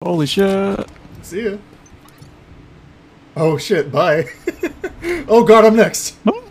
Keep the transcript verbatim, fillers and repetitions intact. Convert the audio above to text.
Holy shit. See ya. Oh shit, bye. Oh god, I'm next.